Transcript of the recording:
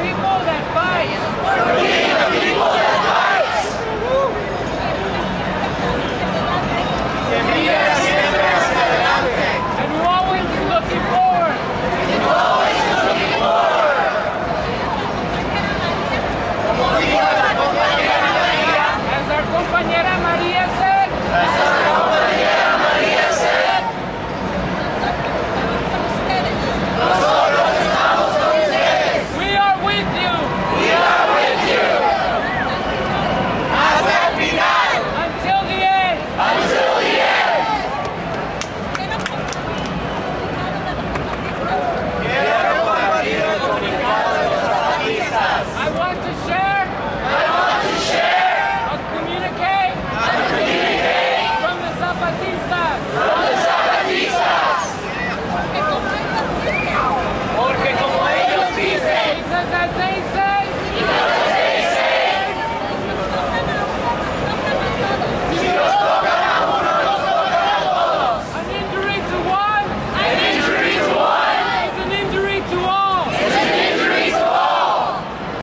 people that fight. For being the people that fights. Que mira siempre hacia adelante. And we're always looking forward. Always looking forward. Como dijo la compañera María. As our compañera María said. As our compañera María said. Nosotros estamos con ustedes. We are with you. We are with you. Hasta el final. Until the end. Until the end. Quiero compartir el comunicado de los zapatistas. I want to share. I want to share. Communicate. From the Zapatistas. From the zapatistas. Porque como ellos dicen. Because as they